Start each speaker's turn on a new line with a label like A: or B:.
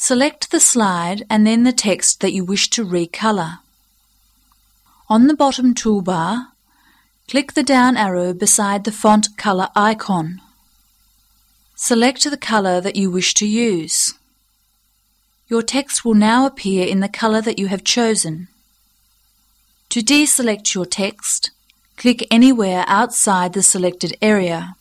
A: Select the slide and then the text that you wish to recolour. On the bottom toolbar, click the down arrow beside the font colour icon. Select the colour that you wish to use. Your text will now appear in the colour that you have chosen. To deselect your text, click anywhere outside the selected area.